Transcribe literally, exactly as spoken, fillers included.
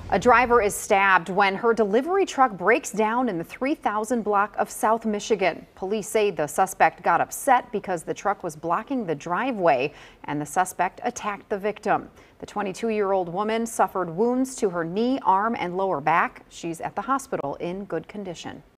A driver is stabbed when her delivery truck breaks down in the three thousand block of South Michigan. Police say the suspect got upset because the truck was blocking the driveway and the suspect attacked the victim. The twenty-two-year-old woman suffered wounds to her knee, arm, and lower back. She's at the hospital in good condition.